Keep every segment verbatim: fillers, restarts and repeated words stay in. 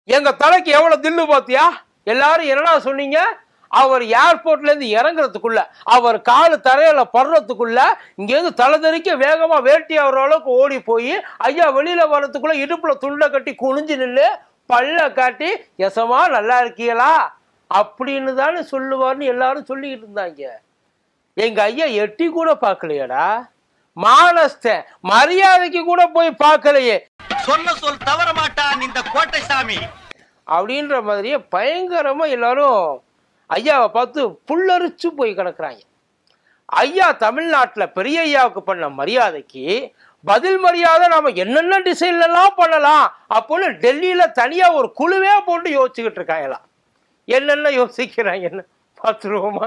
எங்க தலைக்கு எவ்வளவு தில்லு பாத்தியா? எல்லாரும் என்னடா சொன்னீங்க? அவர் ஏர்போர்ட்ல இருந்து இறங்குறதுக்குள்ள, அவர் காலு தரையில படுறதுக்குள்ள இங்கேருந்து தலை தெறிக்க வேகமா வேட்டி ஆகிற அளவுக்கு ஓடி போய் ஐயா வெளியில வர்றதுக்குள்ள இடுப்புல துண்டை கட்டி குனிஞ்சு நின்று பல்ல காட்டி எசமா நல்லா இருக்கீங்களா அப்படின்னு தானே சொல்லுவார்னு எல்லாரும் சொல்லிக்கிட்டு இருந்தாங்க. எங்க ஐயா எட்டி கூட பார்க்கலையடா. மானஸ்த மரியாதைக்கு கூட போய் பார்க்கலையே. சொன்ன சொல் தவற மாட்டான் இந்த கோட்டை சாமி அப்படின்ற மாதிரியே பயங்கரமா எல்லாரும் ஐயாவை பார்த்து புல்லரிச்சு போய் கிடக்குறாங்க. ஐயா தமிழ்நாட்டில் பெரிய ஐயாவுக்கு பண்ண மரியாதைக்கு பதில் மரியாதை நாம என்னென்ன டிசைன்லாம் பண்ணலாம் அப்படின்னு டெல்லியில தனியா ஒரு குழுவே போட்டு யோசிச்சுக்கிட்டு இருக்காங்களாம். என்னென்ன யோசிக்கிறாங்க என்ன பார்த்துருவோமா?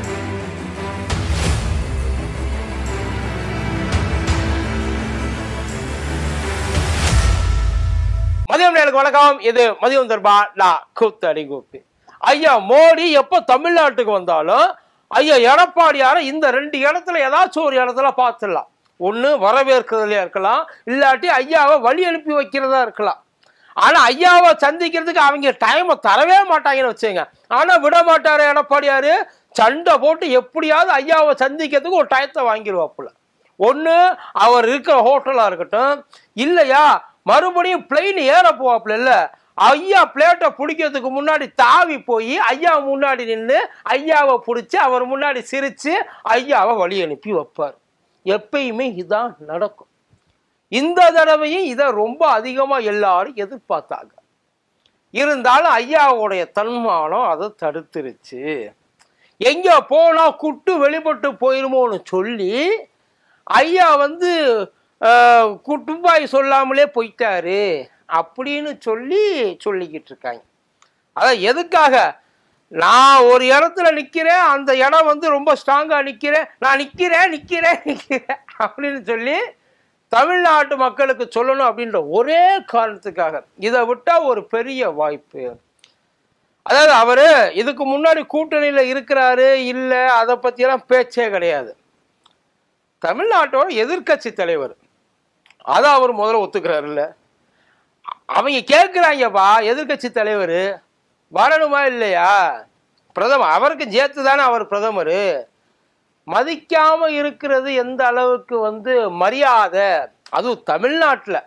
மதியம் நேருக்கு வணக்கம். இது மதியம் தர்பா. நான் கூத்தடி கோப்பி. ஐயா மோடி எப்ப தமிழ்நாட்டுக்கு வந்தாலும் ஐயா எடப்பாடியார இந்த ரெண்டு இடத்துல ஏதாச்சும் ஒரு இடத்துல பார்த்துடலாம். ஒண்ணு வரவேற்கிறதுலயா இருக்கலாம், இல்லாட்டி ஐயாவை வழி அனுப்பி வைக்கிறதா இருக்கலாம். ஆனா ஐயாவை சந்திக்கிறதுக்கு அவங்க டைமை தரவே மாட்டாங்கன்னு வச்சுங்க. ஆனா விட மாட்டாரு எடப்பாடியாரு. சண்டை போட்டு எப்படியாவது ஐயாவை சந்திக்கிறதுக்கு ஒரு டயத்தை வாங்கிடுவாப்புல. ஒண்ணு அவர் இருக்கிற ஹோட்டலா இருக்கட்டும், இல்லையா மறுபடியும் பிளெயின் ஏற போவாப்புல. இல்ல ஐயா பிளேட்டை பிடிக்கிறதுக்கு முன்னாடி தாவி போய் ஐயா முன்னாடி நின்று ஐயாவை பிடிச்சி அவர் முன்னாடி சிரிச்சு ஐயாவை வழி அனுப்பி வைப்பார். எப்பயுமே இதான் நடக்கும். இந்த தடவையும் இதை ரொம்ப அதிகமா எல்லாரும் எதிர்பார்த்தாங்க. இருந்தாலும் ஐயாவுடைய தன்மானம் அதை தடுத்துருச்சு. எங்க போனா குட்டு வெளிப்பட்டு போயிருமோன்னு சொல்லி ஐயா வந்து குட்டுப்பாய் சொல்லாமலே போயிட்டாரு அப்படின்னு சொல்லி சொல்லிக்கிட்டு இருக்காங்க. அதான் எதுக்காக? நான் ஒரு இடத்துல நிக்கிறேன், அந்த இடம் வந்து ரொம்ப ஸ்ட்ராங்கா நிக்கிறேன், நான் நிக்கிறேன் நிக்கிறேன் நிக்கிறேன் அப்படின்னு சொல்லி தமிழ்நாட்டு மக்களுக்கு சொல்லணும் அப்படின்ற ஒரே காரணத்துக்காக. இதை விட்டா ஒரு பெரிய வாய்ப்பு. அதாவது அவரு இதுக்கு முன்னாடி கூட்டணியில இருக்கிறாரு இல்ல, அதை பத்தியெல்லாம் பேச்சே கிடையாது. தமிழ்நாட்டோட எதிர்கட்சி தலைவர், அதை அவர் முதல்ல ஒத்துக்கிறாரு. இல்ல அவங்க கேட்கிறாங்கப்பா, எதிர்கட்சி தலைவர் வரணுமா இல்லையா? பிரதமர் அவருக்கு சேர்த்து தானே அவர் பிரதமர். மதிக்காம இருக்கிறது எந்த அளவுக்கு வந்து மரியாதை? அதுவும் தமிழ்நாட்டில்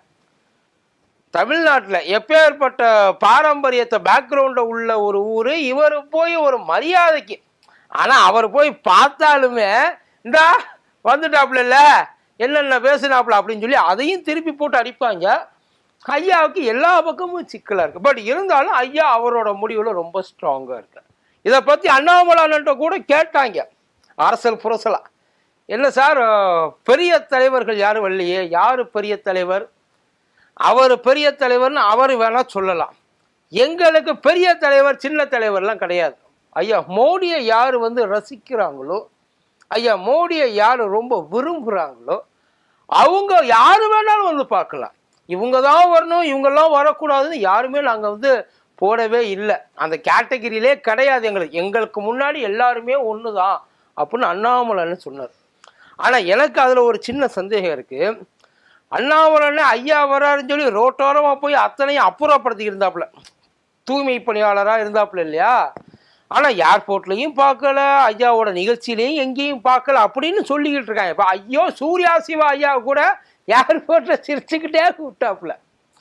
தமிழ்நாட்டில் எப்பேற்பட்ட பாரம்பரியத்தை பேக்ரவுண்ட உள்ள ஒரு ஊர். இவர் போய் ஒரு மரியாதைக்கு, ஆனா அவர் போய் பார்த்தாலுமே இந்தா வந்துட்டாப்புல இல்ல என்னென்ன பேசுனாப்புல அப்படின்னு சொல்லி அதையும் திருப்பி போட்டு அடிப்பாங்க. ஐயாவுக்கு எல்லா பக்கமும் சிக்கலா இருக்கு. பட் இருந்தாலும் ஐயா அவரோட முடிவுல ரொம்ப ஸ்ட்ராங்கா இருக்கு. இதை பத்தி அண்ணாமலைன்ட்ட கூட கேட்டாங்க அரசல் புரசலா. என்ன சார் பெரிய தலைவர்கள் யாரும் வரலையே, யாரு பெரிய தலைவர்? அவர் பெரிய தலைவர்னு அவர் வேணா சொல்லலாம். எங்களுக்கு பெரிய தலைவர் சின்ன தலைவர்லாம் கிடையாது. ஐயா மோடியை யாரு வந்து ரசிக்கிறாங்களோ, ஐயா மோடியை யாரு ரொம்ப விரும்புகிறாங்களோ அவங்க யாரு வேணாலும் வந்து பார்க்கலாம். இவங்க தான் வரணும் இவங்கெல்லாம் வரக்கூடாதுன்னு யாருமே நாங்கள் வந்து போடவே இல்லை. அந்த கேட்டகிரியிலே கிடையாது. எங்களுக்கு எங்களுக்கு முன்னாடி எல்லாருமே ஒன்று தான் அப்படின்னு அண்ணாமலைன்னு சொன்னார். ஆனால் எனக்கு அதில் ஒரு சின்ன சந்தேகம் இருக்குது. அண்ணாமலைன்னு ஐயா வராருன்னு சொல்லி ரோட்டோரமாக போய் அத்தனையும் அப்புறப்படுத்திக்கிட்டு இருந்தாப்புல, தூய்மை பணியாளராக இருந்தாப்புல இல்லையா? ஆனால் ஏர்போர்ட்லையும் பார்க்கல, ஐயாவோட நிகழ்ச்சியிலையும் எங்கேயும் பார்க்கல அப்படின்னு சொல்லிக்கிட்டு இருக்காங்க. இப்போ ஐயோ சூர்யா சிவா ஐயா கூட ஏர்போர்ட்டில் சிரிச்சுக்கிட்டே விட்டாப்புல.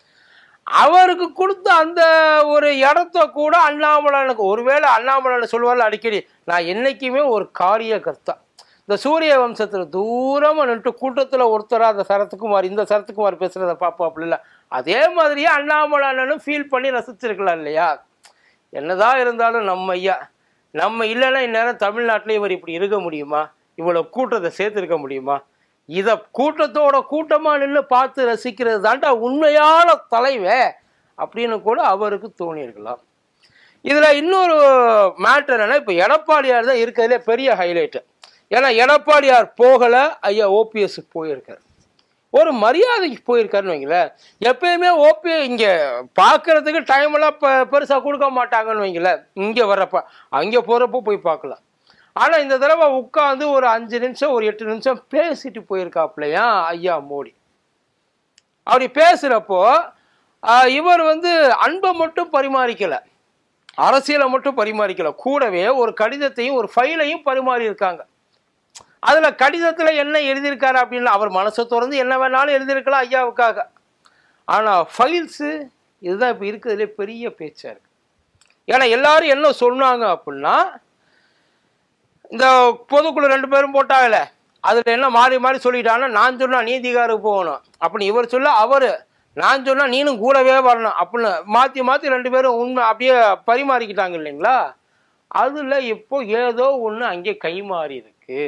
அவருக்கு கொடுத்த அந்த ஒரு இடத்த கூட அண்ணாமலைனுக்கு, ஒருவேளை அண்ணாமலை சொல்லுவார்ல அடிக்கடி, நான் என்னைக்குமே ஒரு காரிய கர்த்தா, இந்த சூரிய வம்சத்தில் தூரமாக நின்று கூட்டத்தில் ஒருத்தராக அந்த சரத்துக்குமார் இந்த சரத்துக்குமார் பேசுகிறத பார்ப்பாப்புல இல்லை, அதே மாதிரியே அண்ணாமலைன்னு ஃபீல் பண்ணி ரசிச்சிருக்கலாம் இல்லையா? என்னதான் இருந்தாலும் நம்ம ஐயா நம்ம இல்லைன்னா இந்நேரம் தமிழ்நாட்டில் இவர் இப்படி இருக்க முடியுமா? இவ்வளோ கூட்டத்தை சேர்த்துருக்க முடியுமா? இதை கூட்டத்தோட கூட்டமாக நின்று பார்த்து ரசிக்கிறது தாண்டா உண்மையான தலைவே அப்படின்னு கூட அவருக்கு தோணியிருக்கலாம். இதில் இன்னொரு மேட்டர் என்னன்னா, இப்போ எடப்பாடியார் தான் இருக்கிறதுலே பெரிய ஹைலைட்டு. ஏன்னா எடப்பாடியார் போகலை, ஐயா ஓபிஎஸ்க்கு போயிருக்காரு. ஒரு மரியாதைக்கு போயிருக்காருன்னு வைங்களேன். எப்பயுமே ஓபி இங்கே பார்க்கறதுக்கு டைம் எல்லாம் இப்போ பெருசாக கொடுக்க மாட்டாங்கன்னு வைங்களேன். இங்கே வர்றப்ப அங்கே போகிறப்போ போய் பார்க்கலாம். ஆனால் இந்த தடவை உட்காந்து ஒரு அஞ்சு நிமிஷம் ஒரு எட்டு நிமிஷம் பேசிட்டு போயிருக்காப்லையா ஐயா மோடி. அப்படி பேசுகிறப்போ இவர் வந்து அன்பை மட்டும் பரிமாறிக்கல, அரசியலை மட்டும் பரிமாறிக்கல, கூடவே ஒரு கடிதத்தையும் ஒரு ஃபைலையும் பரிமாறி இருக்காங்க. அதுல கடிதத்துல என்ன எழுதியிருக்காரு அப்படின்னு அவர் மனசை திறந்து என்ன வேணாலும் எழுதியிருக்கலாம் ஐயாவுக்காக. ஆனா ஃபைல்ஸு இதுதான் இப்போ இருக்கிறதுலே பெரிய பேச்சா இருக்கு. ஏன்னா எல்லாரும் என்ன சொன்னாங்க அப்படின்னா, இந்த பொதுக்குழு ரெண்டு பேரும் போட்டாங்கல்ல, அதுல என்ன மாறி மாறி சொல்லிட்டாங்கன்னா, நான் சொன்னா நீதிகாருக்கு போகணும் அப்படின்னு இவர் சொல்ல, அவரு நான் சொன்னா நீனும் கூடவே வரணும் அப்படின்னு மாத்தி மாத்தி ரெண்டு பேரும் உண்மை அப்படியே பரிமாறிக்கிட்டாங்க இல்லைங்களா. அதுல இப்போ ஏதோ ஒண்ணு அங்கே கை மாறி இருக்கு,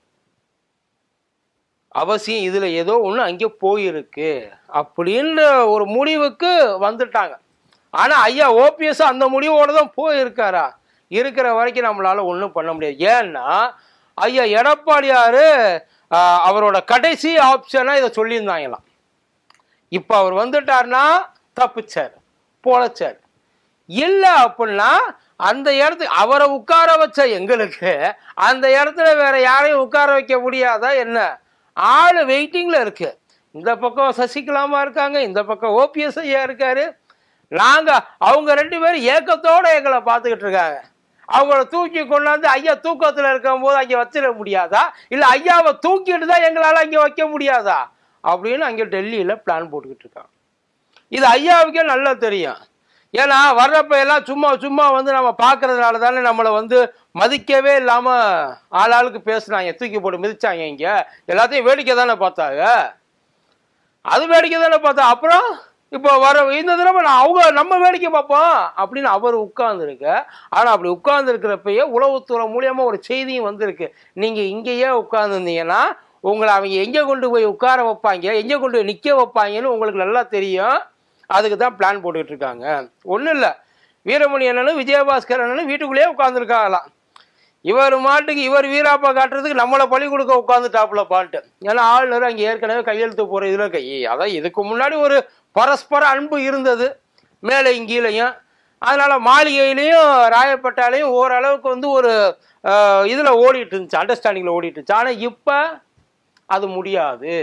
அவசியம் இதுல ஏதோ ஒண்ணு அங்கே போயிருக்கு அப்படின்ற ஒரு முடிவுக்கு வந்துட்டாங்க. ஆனா ஐயா ஓபிஎஸ் அந்த முடிவோட தான் போயிருக்காரா? இருக்கிற வரைக்கும் நம்மளால ஒன்றும் பண்ண முடியாது. ஏன்னா ஐயா எடப்பாடியாரு அவரோட கடைசி ஆப்ஷனா இதை சொல்லியிருந்தாங்களாம். இப்ப அவர் வந்துட்டார்னா தப்பிச்சார், பொழைச்சார். இல்லை அப்படின்னா அந்த இடத்துக்கு அவரை உட்கார வச்ச எங்களுக்கு அந்த இடத்துல வேற யாரையும் உட்கார வைக்க முடியாதா என்ன? ஆளு வெயிட்டிங்ல இருக்கு. இந்த பக்கம் சசிகலாமா இருக்காங்க, இந்த பக்கம் ஓபிஎஸ் ஐயா இருக்காரு. நாங்க அவங்க ரெண்டு பேரும் ஏக்கத்தோட எங்களை பார்த்துக்கிட்டு இருக்காங்க. அவங்கள தூக்கி கொண்டாந்து ஐயா தூக்கத்துல இருக்கும் போது அங்கே வச்சிட முடியாதா? இல்ல ஐயாவை தூக்கிட்டு தான் எங்களால அங்கே வைக்க முடியாதா அப்படின்னு அங்கே டெல்லியில பிளான் போட்டுக்கிட்டு இருக்காங்க. இது ஐயாவுக்கே நல்லா தெரியும். ஏன்னா வர்றப்ப எல்லாம் சும்மா சும்மா வந்து நம்ம பார்க்கறதுனால தானே நம்மளை வந்து மதிக்கவே இல்லாம ஆளாளுக்கு பேசுனாங்க, தூக்கி போட்டு மிதிச்சாங்க. இங்க எல்லாத்தையும் வேடிக்கை தானே பார்த்தாங்க, அது வேடிக்கை தானே பார்த்தா. அப்புறம் இப்போ வர இந்த தடவை நான் அவங்க நம்ம வேடிக்கை பார்ப்போம் அப்படின்னு அவர் உட்கார்ந்துருக்க. ஆனா அப்படி உட்கார்ந்து இருக்கிறப்பயே உளவுத்துறை மூலியமா ஒரு செய்தியும் வந்திருக்கு. நீங்க இங்கேயே உட்கார்ந்துருந்தீங்கன்னா உங்களை அவங்க எங்க கொண்டு போய் உட்கார வைப்பாங்க, எங்க கொண்டு போய் நிக்க வைப்பாங்கன்னு உங்களுக்கு நல்லா தெரியும். அதுக்கு தான் பிளான் போட்டுக்கிட்டு இருக்காங்க. ஒன்றும் இல்லை, வீரமணி அண்ணனும் விஜயபாஸ்கர் அண்ணனும் வீட்டுக்குள்ளேயே உட்காந்துருக்காங்களாம். இவர் மாட்டுக்கு இவர் வீராப்பா காட்டுறதுக்கு நம்மளை பழி கொடுக்க உட்காந்துட்டாப்புல பாட்டு. ஏன்னா ஆளுநர் அங்கே ஏற்கனவே கையெழுத்து போகிற இதில் கை அதான் இதுக்கு முன்னாடி ஒரு பரஸ்பர அன்பு இருந்தது மேலையும் கீழையும். அதனால மாளிகையிலையும் ராயப்பேட்டாலையும் ஓரளவுக்கு வந்து ஒரு இதில் ஓடிட்டு இருந்துச்சு, அண்டர்ஸ்டாண்டிங்கில் ஓடிட்டு இருந்துச்சு. ஆனால் இப்போ அது முடியாது.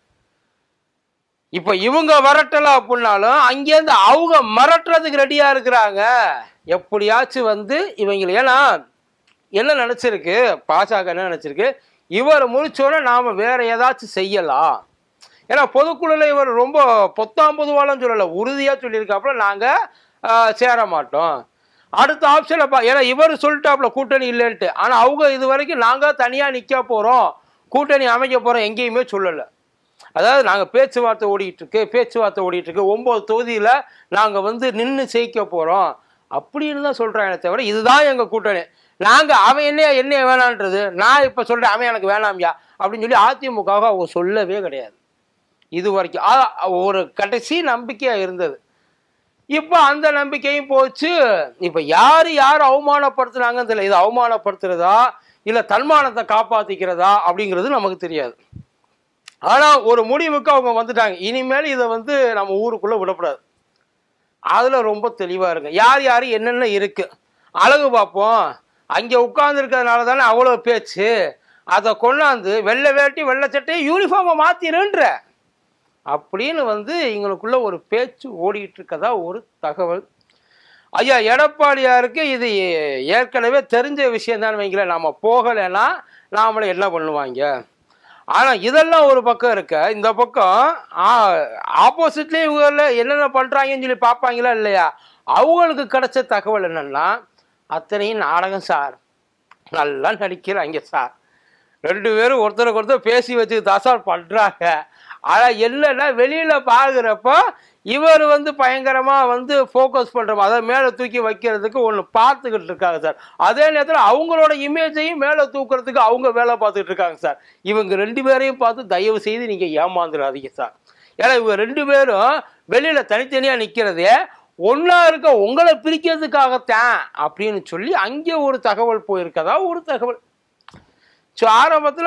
இப்ப இவங்க வரட்டல அப்படின்னாலும் அங்கேருந்து அவங்க மிரட்டுறதுக்கு ரெடியா இருக்கிறாங்க. எப்படியாச்சும் வந்து இவங்க ஏன்னா என்ன நினைச்சிருக்கு பாஜக, என்ன நினைச்சிருக்கு, இவர் முடிச்சோன்னா நாம வேற ஏதாச்சும் செய்யலாம். ஏன்னா பொதுக்குழுல இவர் ரொம்ப பொத்தாம் பொதுவாலும் சொல்லலை, உறுதியா சொல்லியிருக்காப்புல நாங்க சேர மாட்டோம். அடுத்த ஆப்ஷன்ல பா ஏன்னா இவர் சொல்லிட்டாப்புல கூட்டணி இல்லைன்ட்டு. ஆனா அவங்க இது வரைக்கும் நாங்க தனியா நிக்க போறோம், கூட்டணி அமைக்க போறோம் எங்கேயுமே சொல்லலை. அதாவது நாங்கள் பேச்சுவார்த்தை ஓடிட்டு இருக்கு பேச்சுவார்த்தை ஓடிட்டு இருக்கு ஒன்பது தொகுதியில் நாங்கள் வந்து நின்று ஜெயிக்க போகிறோம் அப்படின்னு தான் சொல்கிறாங்க. தவிர இதுதான் எங்கள் கூட்டணி, நாங்கள் அவன் என்ன என்ன வேணான்றது நான் இப்போ சொல்கிறேன் அவன் எனக்கு வேணாம்யா அப்படின்னு சொல்லி அதிமுகவை அவங்க சொல்லவே கிடையாது இது வரைக்கும். ஒரு கடைசி நம்பிக்கையாக இருந்தது. இப்போ அந்த நம்பிக்கையும் போச்சு. இப்போ யார் யார் அவமானப்படுத்துனாங்கன்னு தெரியல. இது அவமானப்படுத்துறதா இல்லை தன்மானத்தை காப்பாற்றிக்கிறதா அப்படிங்கிறது நமக்கு தெரியாது. ஆனா ஒரு முடிவுக்கு அவங்க வந்துட்டாங்க, இனிமேல் இதை வந்து நம்ம ஊருக்குள்ள விடக்கூடாது. அதுல ரொம்ப தெளிவா இருக்கு, யார் யாரு என்னென்ன இருக்கு அழகு பார்ப்போம். அங்க உட்கார்ந்து இருக்கிறதுனால தானே அவ்வளவு பேச்சு. அதை கொண்டாந்து வெள்ளை வேட்டி வெள்ளை சட்டையை யூனிஃபார்மை மாத்திருன்ற அப்படின்னு வந்து எங்களுக்குள்ள ஒரு பேச்சு ஓடிட்டு இருக்கதா ஒரு தகவல். ஐயா எடப்பாடியாருக்கு இது ஏற்கனவே தெரிஞ்ச விஷயம் தான் வைங்களேன். நாம போகலைன்னா நாமளை என்ன பண்ணுவாங்க. ஆனா இதெல்லாம் ஒரு பக்கம் இருக்க, இந்த பக்கம் ஆப்போசிட்லயே இவங்க என்னென்ன பண்றாங்கன்னு சொல்லி பார்ப்பாங்களா இல்லையா. அவங்களுக்கு கிடைச்ச தகவல் என்னன்னா அத்தனையும் நாடகம் சார், நல்லா நடிக்கிறாங்க சார், ரெண்டு பேரும் ஒருத்தருக்கு ஒருத்தர் பேசி வச்சு தான் சார் பண்றாங்க. ஆனா என்னன்னா வெளியில பாக்குறப்ப இவர் வந்து பயங்கரமா வந்து ஃபோக்கஸ் பண்ற அதை மேல தூக்கி வைக்கிறதுக்கு ஒன்று பார்த்துக்கிட்டு இருக்காங்க சார். அதே நேரத்தில் அவங்களோட இமேஜையும் மேலே தூக்குறதுக்கு அவங்க வேலை பார்த்துட்டு இருக்காங்க சார். இவங்க ரெண்டு பேரையும் பார்த்து தயவு செய்து நீங்க ஏமாந்துடாதீங்க சார். ஏன்னா இவங்க ரெண்டு பேரும் வெளியில தனித்தனியா நிக்கிறதே ஒன்னா இருக்க உங்களை பிரிக்கிறதுக்காகத்தான் அப்படின்னு சொல்லி அங்கே ஒரு தகவல் போயிருக்கதா ஒரு தகவல். ஸோ ஆரம்பத்தில்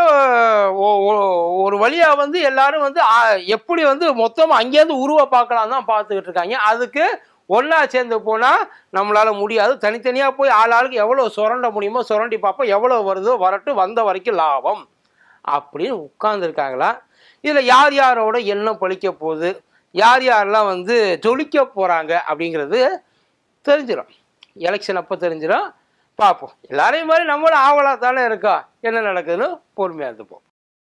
ஒரு வழியாக வந்து எல்லாரும் வந்து எப்படி வந்து மொத்தமாக அங்கேருந்து உருவ பார்க்கலாம் தான் பார்த்துக்கிட்டு இருக்காங்க. அதுக்கு ஒன்றா சேர்ந்து போனால் நம்மளால் முடியாது, தனித்தனியாக போய் ஆள் ஆளுக்கு எவ்வளோ சுரண்ட முடியுமோ சுரண்டி பார்ப்போம், எவ்வளோ வருதோ வரட்டும், வந்த வரைக்கும் லாபம் அப்படின்னு உட்கார்ந்துருக்காங்களா. இதில் யார் யாரோட என்ன பழிக்க போகுது, யார் யாரெல்லாம் வந்து ஜொலிக்க போகிறாங்க அப்படிங்கிறது தெரிஞ்சிடும். எலெக்ஷன் அப்போ தெரிஞ்சிடும். பார்ப்போம். எல்லாரையும் மாதிரி நம்மளும் ஆவலாக தானே இருக்கா, என்ன நடக்குதுன்னு பொறுமையாக இருந்துப்போம்.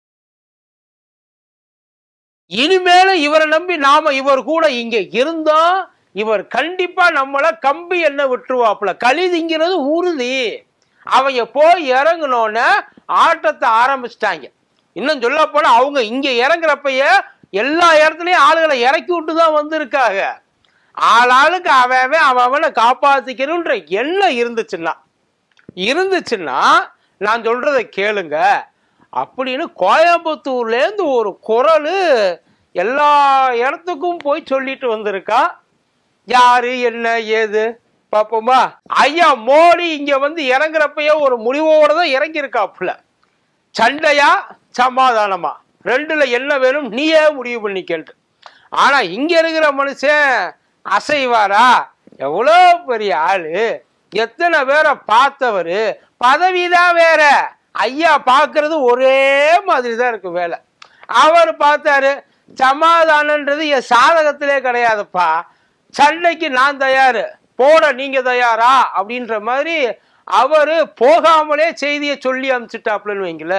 இனிமேல இவரை நம்பி நாம இவர் கூட இங்க இருந்தோம், இவர் கண்டிப்பா நம்மள கம்பி என்ன விட்டுருவாப்புல. கழிதிங்கிறது உறுதி. அவங்க போய் இறங்கணும்னு ஆட்டத்தை ஆரம்பிச்சிட்டாங்க. இன்னும் சொல்ல போனா அவங்க இங்க இறங்குறப்பயே எல்லா இடத்துலயும் ஆளுகளை இறக்கி விட்டு தான் வந்திருக்காங்க. ஆளாளுக்கு அவன் அவனை காப்பாத்திக்கணுன்ற எண்ணம் இருந்துச்சுன்னா இருந்துச்சுன்னா நான் சொல்றதை கேளுங்க அப்படின்னு கோயம்புத்தூர்லேருந்து ஒரு குரல் எல்லா இடத்துக்கும் போய் சொல்லிட்டு வந்திருக்கா. யாரு என்ன ஏது பார்ப்போமா? ஐயா மோடி இங்க வந்து இறங்குறப்பயே ஒரு முடிவோட தான் இறங்கியிருக்காப்புல. சண்டையா சமாதானமா ரெண்டுல என்ன வேணும் நீயே முடிவு பண்ணிக்கேன்ட்டு. ஆனா இங்க இருக்கிற மனுஷன் அசைவாரா? எவ்வளோ பெரிய ஆளு, எத்தனை பேரை பார்த்தவரு, பதவிதான் வேற. ஐயா பார்க்கறது ஒரே மாதிரி தான் இருக்கு வேலை. அவர் பார்த்தாரு சமாதானன்றது என் சாதகத்திலே கிடையாதுப்பா, சண்டைக்கு நான் தயாரு, போட நீங்க தயாரா அப்படின்ற மாதிரி அவரு போகாமலே செய்தியை சொல்லி அனுப்பிச்சுட்டாப்புலன்னு வைங்கள.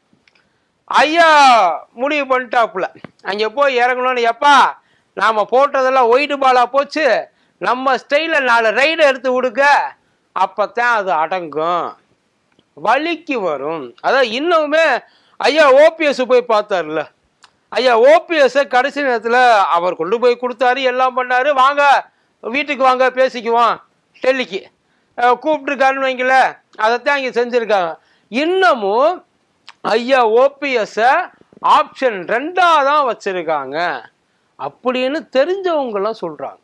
ஐயா முடிவு பண்ணிட்டாப்புல அங்க போய் இறங்கணும்னு. எப்பா நாம போட்டதெல்லாம் ஒயிட் பாலா போச்சு, நம்ம ஸ்டைல நாலு ரைடு எடுத்து விடுக்க, அப்பத்தான் அது அடங்கும், வலிக்கு வரும். அதான் இன்னுமே ஐயா ஓபிஎஸ் போய் பார்த்தாருல, ஐயா ஓபிஎஸ் கடைசி நேரத்தில் அவர் கொண்டு போய் கொடுத்தாரு, எல்லாம் பண்ணாரு. வாங்க வீட்டுக்கு வாங்க பேசிக்குவோம், டெல்லிக்கு கூப்பிட்டுருக்காருன்னு வைங்கள. அதைத்தான் இங்கே செஞ்சுருக்காங்க. இன்னமும் ஐயா ஓபிஎஸ் ஆப்ஷன் ரெண்டாக தான் வச்சிருக்காங்க அப்படின்னு தெரிஞ்சவங்கெல்லாம் சொல்றாங்க.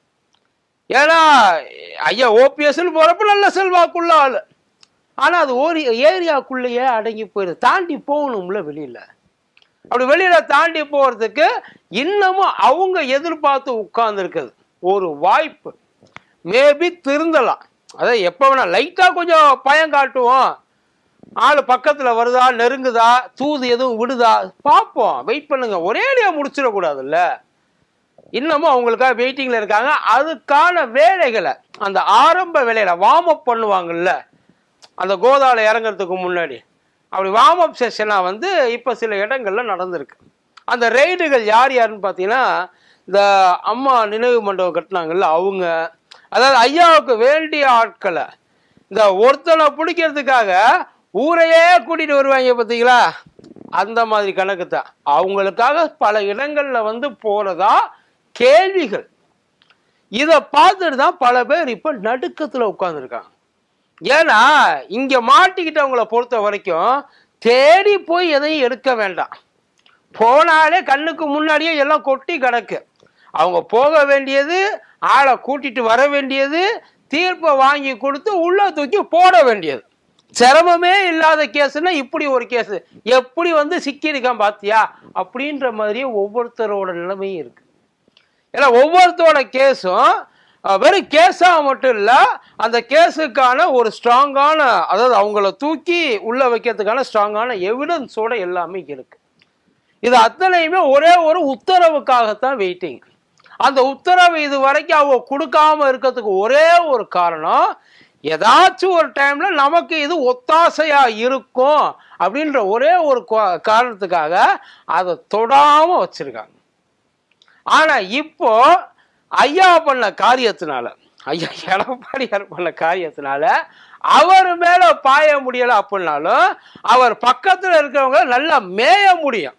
ஏன்னா ஐயா ஓபிஎஸ்ன்னு போறப்ப நல்ல செல்வாக்குள்ள ஆளு, ஆனா அது ஒரு ஏரியாக்குள்ளேயே அடங்கி போயிடுது, தாண்டி போகணும்ல வெளியில. அப்படி வெளியில தாண்டி போறதுக்கு இன்னமும் அவங்க எதிர்பார்த்து உட்கார்ந்து இருக்குது ஒரு வாய்ப்பு. மேபி திருந்தலாம். அதான் எப்ப வேணா லைட்டா கொஞ்சம் பயம் காட்டுவோம், ஆளு பக்கத்துல வருதா, நெருங்குதா, தூது எதுவும் விடுதா பார்ப்போம், வெயிட் பண்ணுங்க. ஒரேடியா முடிச்சிடக்கூடாதுல்ல. இன்னமும் அவங்களுக்காக வெயிட்டிங்ல இருக்காங்க. அதுக்கான வேலைகளை, அந்த ஆரம்ப வேலையில வார்ம் அப் பண்ணுவாங்கல்ல, அந்த கோதால இறங்குறதுக்கு முன்னாடி அப்படி வார்ம் அப் செஷனாக வந்து இப்போ சில இடங்கள்ல நடந்திருக்கு. அந்த ரெய்டுகள் யார் யாருன்னு பார்த்தீங்கன்னா, இந்த அம்மா நினைவு மண்டபம் கட்டினாங்கல்ல அவங்க, அதாவது ஐயாவுக்கு வேண்டிய ஆட்களை இந்த ஒருத்தனை பிடிக்கிறதுக்காக ஊரையே கூட்டிட்டு வருவாங்க பார்த்தீங்களா, அந்த மாதிரி கணக்கு தான். அவங்களுக்காக பல இடங்கள்ல வந்து போறதா கேள்விகள். இதை பார்த்துட்டு தான் பல பேர் இப்போ நடுக்கத்தில் உட்கார்ந்துருக்காங்க. ஏன்னா இங்க மாட்டிக்கிட்டவங்களை பொறுத்த வரைக்கும் தேடி போய் எதையும் எடுக்க வேண்டாம், போனாலே கண்ணுக்கு முன்னாடியே எல்லாம் கொட்டி கிடக்கு. அவங்க போக வேண்டியது, ஆளை கூட்டிட்டு வர வேண்டியது, தீர்ப்பை வாங்கி கொடுத்து உள்ள தூக்கி போட வேண்டியது. சிரமமே இல்லாத கேஸ்னா இப்படி ஒரு கேஸ் எப்படி வந்து சிக்கியிருக்கான் பாத்தியா அப்படின்ற மாதிரியே ஒவ்வொருத்தரோட நிலைமையும் இருக்கு. ஏன்னா ஒவ்வொருத்தரோட கேஸும் வெறும் கேஸா மட்டும் இல்ல, அந்த கேஸுக்கான ஒரு ஸ்ட்ராங்கான, அதாவது அவங்கள தூக்கி உள்ள வைக்கிறதுக்கான ஸ்ட்ராங்கான எவிடன்ஸோட எல்லாமே இருக்கு. இது அத்தனையுமே ஒரே ஒரு உத்தரவுக்காகத்தான் வெயிட்டிங். அந்த உத்தரவு இது வரைக்கும் அவங்க கொடுக்காம இருக்கிறதுக்கு ஒரே ஒரு காரணம், ஏதாச்சும் ஒரு டைம்ல நமக்கு இது ஒத்தாசையா இருக்கும் அப்படின்ற ஒரே ஒரு காரணத்துக்காக அதை தொடாம வச்சிருக்காங்க. ஆனா இப்போ ஐயா பண்ண காரியத்தினால, ஐயா எடப்பாடியார் பண்ண காரியத்தினால அவர் மேல பாய முடியல அப்படின்னாலும் அவர் பக்கத்துல இருக்கிறவங்க நல்லா மேய முடியும்.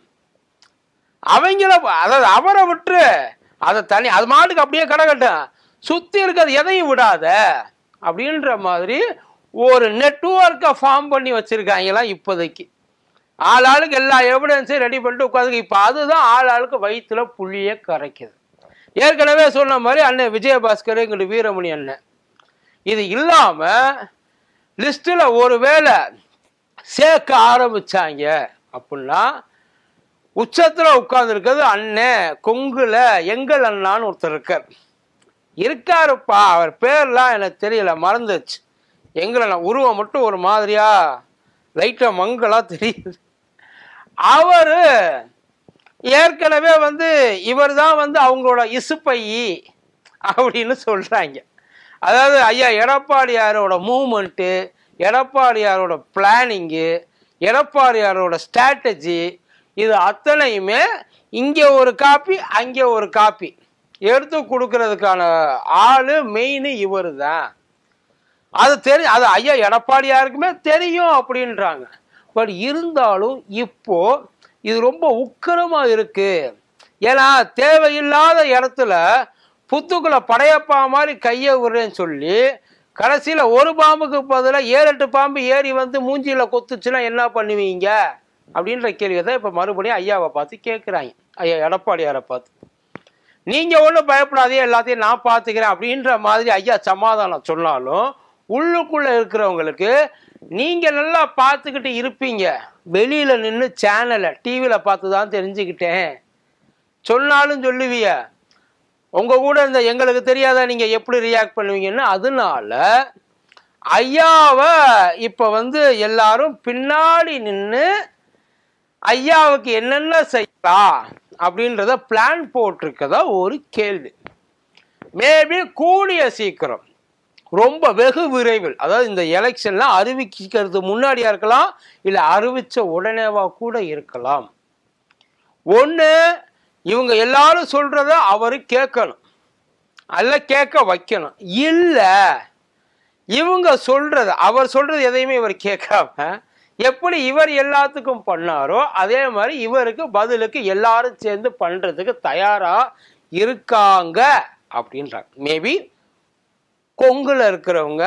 அவங்கள, அதாவது அவரை விட்டு அதை தனி அது மாட்டுக்கு அப்படியே கடக்கட்டும், சுத்தி இருக்கிறது எதையும் விடாத அப்படின்ற மாதிரி ஒரு நெட்வொர்க்கை ஃபார்ம் பண்ணி வச்சிருக்காங்களாம் இப்போதைக்கு. ஆள் ஆளுக்கு எல்லா எவிடன்ஸையும் ரெடி பண்ணிட்டு உட்காந்து. இப்போ அதுதான் ஆள் ஆளுக்கு வயிற்றுல புள்ளியே கரைக்குது. ஏற்கனவே சொன்ன மாதிரி அண்ணன் விஜயபாஸ்கர், எங்களுக்கு வீரமணி அண்ணன், இது இல்லாம லிஸ்ட்ல ஒருவேளை சேர்க்க ஆரம்பிச்சாங்க அப்படின்னா உச்சத்துல உட்கார்ந்து இருக்கிறது அண்ணன் கொங்குல எங்கள் அண்ணான்னு ஒருத்தர் இருக்கார். இருக்காருப்பா, அவர் பேர்லாம் எனக்கு தெரியல, மறந்துச்சு. எங்களை உருவம் மட்டும் ஒரு மாதிரியா லைட்டா மங்களா தெரியுது. அவரு ஏற்கனவே வந்து இவர் தான் வந்து அவங்களோட இசுப்பையி அப்படின்னு சொல்றாங்க. அதாவது ஐயா எடப்பாடியாரோட மூவ்மெண்ட்டு, எடப்பாடியாரோட பிளானிங்கு, எடப்பாடியாரோட ஸ்ட்ராட்டஜி, இது அத்தனையுமே இங்கே ஒரு காப்பி அங்கே ஒரு காப்பி எடுத்து கொடுக்கறதுக்கான ஆளு மெயின் இவர் தான். அது தெரியும், அது ஐயா எடப்பாடியாருக்குமே தெரியும் அப்படின்றாங்க. பட் இருந்தாலும் இப்போ இது ரொம்ப உக்கிரமா இருக்கு. ஏன்னா தேவையில்லாத இடத்துல புத்துக்குள்ள படையப்பா மாதிரி கையை விடுறேன்னு சொல்லி கடைசியில ஒரு பாம்புக்கு பதிலாக ஏழு எட்டு பாம்பு ஏறி வந்து மூஞ்சியில கொத்துச்சுன்னா என்ன பண்ணுவீங்க அப்படின்ற கேள்வியை தான் இப்ப மறுபடியும் ஐயாவை பார்த்து கேட்குறாங்க. ஐயா எடப்பாடியாரை பார்த்து நீங்க ஒன்றும் பயப்படாதே, எல்லாத்தையும் நான் பார்த்துக்கிறேன் அப்படின்ற மாதிரி ஐயா சமாதானம் சொன்னாலும் உள்ளுக்குள்ள இருக்கிறவங்களுக்கு நீங்க நல்லா பார்த்துக்கிட்டு இருப்பீங்க, வெளியில நின்று சேனலை டிவியில பார்த்து தான் தெரிஞ்சுக்கிட்டேன் சொன்னாலும் சொல்லுவீங்க. உங்க கூட இந்த எங்களுக்கு தெரியாத நீங்க எப்படி ரியாக்ட் பண்ணுவீங்கன்னு. அதனால ஐயாவை இப்ப வந்து எல்லாரும் பின்னாடி நின்று ஐயாவுக்கு என்னென்ன செய்யலாம் அப்படின்றத பிளான் போட்டிருக்கதா ஒரு கேள்வி. மேபி கூடிய சீக்கிரம், ரொம்ப வெகு விரைவில், அதாவது இந்த எலெக்ஷன்லாம் அறிவிக்கிறது முன்னாடியா இருக்கலாம், இல்லை அறிவிச்ச உடனேவா கூட இருக்கலாம். ஒன்று இவங்க எல்லாரும் சொல்றத அவரு கேட்கணும், அல்ல கேட்க வைக்கணும். இல்லை இவங்க சொல்றது, அவர் சொல்றது எதையுமே இவர் கேட்காம எப்படி இவர் எல்லாத்துக்கும் பண்ணாரோ அதே மாதிரி இவருக்கு பதிலுக்கு எல்லாரும் சேர்ந்து பண்றதுக்கு தயாரா இருக்காங்க அப்படின்றாங்க. மேபி கொங்குல இருக்கிறவங்க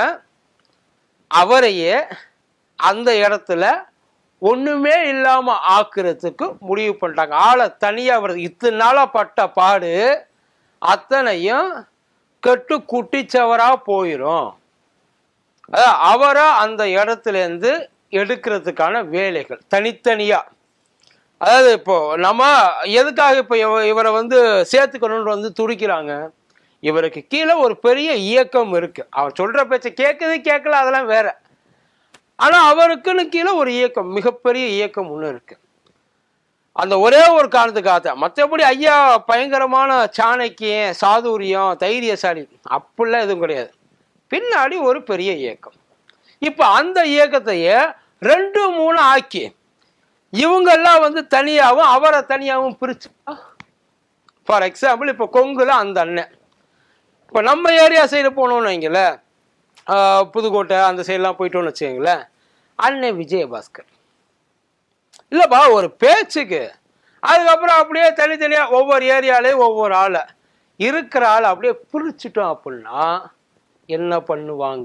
அவரையே அந்த இடத்துல ஒண்ணுமே இல்லாம ஆக்குறதுக்கு முடிவு பண்ணிட்டாங்க. ஆளை தனியா வருது. இத்தனை நாளா பட்ட பாடு அத்தனையும் கெட்டு குட்டிச்சவரா போயிடும். அதாவது அவரை அந்த இடத்துல இருந்து எடுக்கிறதுக்கான வேலைகள் தனித்தனியா. அதாவது இப்போ நம்ம எதுக்காக இப்போ இவரை வந்து சேர்த்துக்கணும்னு வந்து துடிக்கிறாங்க. இவருக்கு கீழே ஒரு பெரிய இயக்கம் இருக்கு. அவர் சொல்ற பேச்சை கேட்குது கேட்கல அதெல்லாம் வேற. ஆனா அவருக்குன்னு கீழே ஒரு இயக்கம், மிகப்பெரிய இயக்கம் ஒண்ணு இருக்கு. அந்த ஒரே ஒரு காரணத்துக்காக, மற்றபடி ஐயா பயங்கரமான சாணக்கியம், சாதுரியம், தைரியசாலி அப்படிலாம் எதுவும் கிடையாது. பின்னாடி ஒரு பெரிய இயக்கம். இப்ப அந்த இயக்கத்தையே ரெண்டு மூணு ஆக்கி இவங்கெல்லாம் வந்து தனியாகவும் அவரை தனியாகவும் பிரிச்சு, ஃபார் எக்ஸாம்பிள் இப்ப கொங்குல அந்த அண்ணன், இப்போ நம்ம ஏரியா சைடு போனோம்னு வைங்களேன், புதுக்கோட்டை அந்த சைடெலாம் போயிட்டோன்னு வச்சுக்கோங்களேன், அண்ணன் விஜயபாஸ்கர் இல்லைப்பா ஒரு பேச்சுக்கு. அதுக்கப்புறம் அப்படியே தனித்தனியாக ஒவ்வொரு ஏரியாலையும் ஒவ்வொரு ஆளை இருக்கிற ஆளை அப்படியே பிரிச்சுட்டோம் அப்படின்னா என்ன பண்ணுவாங்க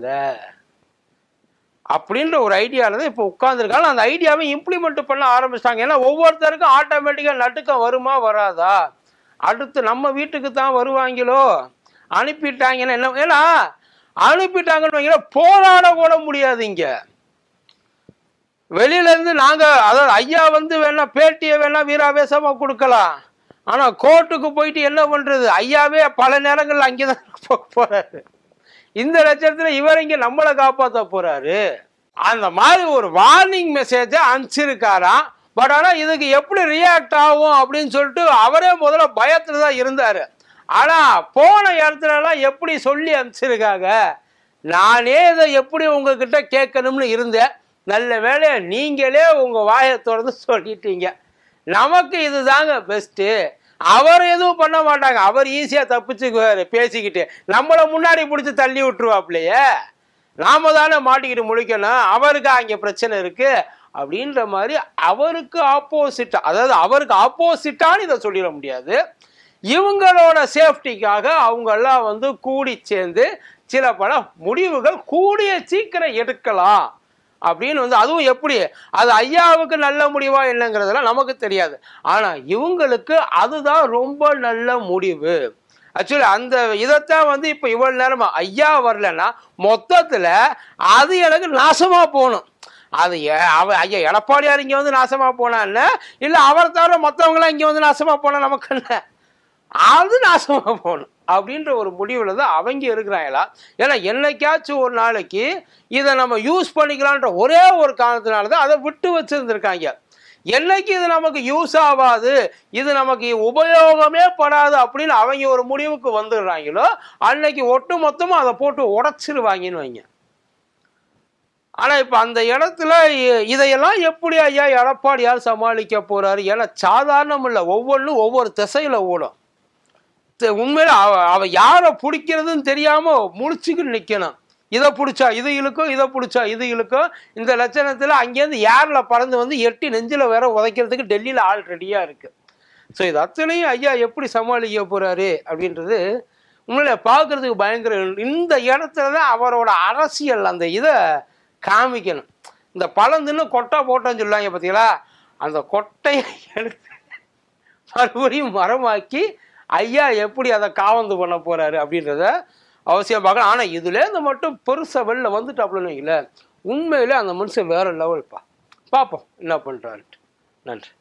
அப்படின்ற ஒரு ஐடியாவில் தான் இப்போ உட்காந்துருக்காங்க. அந்த ஐடியாவை இம்ப்ளிமெண்ட் பண்ண ஆரம்பிச்சிட்டாங்க. ஏன்னா ஒவ்வொருத்தருக்கும் ஆட்டோமேட்டிக்காக நடுக்கம் வருமா வராதா, அடுத்து நம்ம வீட்டுக்கு தான் வருவாங்களோ, அனுப்பிட்டாங்கன்னா என்ன, ஏன்னா அனுப்பிட்டாங்கன்னு போராட கூட முடியாது. இங்க வெளியில இருந்து நாங்க, அதாவது ஐயா வந்து வேணா பேட்டியை வேணா வீராவேசமா கொடுக்கலாம், ஆனா கோர்ட்டுக்கு போயிட்டு என்ன பண்றது, ஐயாவே பல நேரங்கள்ல அங்கேதான் போறாரு. இந்த லட்சத்துல இவர் இங்க நம்மளை காப்பாற்ற போறாரு. அந்த மாதிரி ஒரு வார்னிங் மெசேஜ அனுப்பிச்சிருக்காராம். பட் ஆனா இதுக்கு எப்படி ரியாக்ட் ஆகும் அப்படின்னு சொல்லிட்டு அவரே முதல்ல பயத்துல தான் இருந்தாரு. ஆனா போன இடத்துல எல்லாம் எப்படி சொல்லி அனுப்பிச்சிருக்காங்க, நானே இதை எப்படி உங்ககிட்ட கேட்கணும்னு இருந்தேன், நல்ல வேலையை நீங்களே உங்க வாயை திறந்து சொல்லிட்டீங்க, நமக்கு இதுதாங்க பெஸ்ட்டு. அவர் எதுவும் பண்ண மாட்டாங்க, அவர் ஈஸியா தப்பிச்சுக்குவாரு பேசிக்கிட்டு, நம்மளை முன்னாடி பிடிச்சி தள்ளி விட்டுருவாப்லையே, நாம தானே மாட்டிக்கிட்டு முழிக்கணும், அவருக்கு அங்கே பிரச்சனை இருக்கு அப்படின்ற மாதிரி அவருக்கு ஆப்போசிட்டா, அதாவது அவருக்கு ஆப்போசிட்டான்னு இதை சொல்லிட முடியாது, இவங்களோட சேஃப்டிக்காக அவங்க எல்லாம் வந்து கூடி சேர்ந்து சில பல முடிவுகள் கூடிய சீக்கிரம் எடுக்கலாம் அப்படின்னு வந்து, அதுவும் எப்படி அது ஐயாவுக்கு நல்ல முடிவா என்னங்கிறதெல்லாம் நமக்கு தெரியாது. ஆனா இவங்களுக்கு அதுதான் ரொம்ப நல்ல முடிவு. ஆக்சுவலி அந்த இதைத்தான் வந்து இப்ப இவ்வளவு நேரமா ஐயா வரலன்னா மொத்தத்துல அது எனக்கு நாசமா போகணும். அது அவ ஐயா எடப்பாடியார் இங்க வந்து நாசமா போனா என்ன, இல்ல அவரை தவிர மற்றவங்களாம் இங்க வந்து நாசமா போனா நமக்கு என்ன, அது நாசமா போகணும் அப்படின்ற ஒரு முடிவுல தான் அவங்க இருக்கிறாங்களா. ஏன்னா என்னைக்காச்சும் ஒரு நாளைக்கு இதை நம்ம யூஸ் பண்ணிக்கலான்ற ஒரே ஒரு காரணத்தினால தான் அதை விட்டு வச்சிருந்துருக்காங்க. என்னைக்கு இது நமக்கு யூஸ் ஆகாது, இது நமக்கு உபயோகமே படாது அப்படின்னு அவங்க ஒரு முடிவுக்கு வந்துடுறாங்களோ அன்னைக்கு ஒட்டு மொத்தமாக அதை போட்டு உடச்சிருவாங்கன்னு வைங்க. ஆனால் இப்போ அந்த இடத்துல இதையெல்லாம் எப்படி ஐயா எடப்பாடியார் சமாளிக்க போறாரு? ஏன்னா சாதாரணம் இல்லை, ஒவ்வொன்றும் ஒவ்வொரு திசையில் ஓடும். உண்மையில அவ அவ யாரை பிடிக்கிறதுன்னு தெரியாம முடிச்சுக்கிட்டு நிற்கணும். இதை பிடிச்சா இது இழுக்கும், இதை பிடிச்சா இது இழுக்கும். இந்த லட்சணத்தில் அங்கேருந்து ஏரில் பறந்து வந்து எட்டி நெஞ்சில் வேற உதைக்கிறதுக்கு டெல்லியில் ஆள் ரெடியாக இருக்கு. ஸோ இது அத்தனையும் ஐயா எப்படி சமாளிக்க போறாரு அப்படின்றது உண்மையில பார்க்கறதுக்கு பயங்கர. இந்த இடத்துல தான் அவரோட அரசியல் அந்த இதை காமிக்கணும். இந்த பழந்துன்னு கொட்டை போட்டோன்னு சொல்லுவாங்க பார்த்தீங்களா, அந்த கொட்டையை எடுத்து மறுபடியும் மரமாக்கி ஐயா எப்படி அதை காவந்து பண்ண போறாரு அப்படின்றத அவசியம் பார்க்கலாம். ஆனால் இதுலேருந்து மட்டும் பெருசா வெளில வந்துட்டாப்புலன்னு வைக்கல, உண்மையிலே அந்த மனுஷன் வேற லெவல்ப்பா. பார்ப்போம் என்ன பண்றாருன்ட்டு. நன்றி.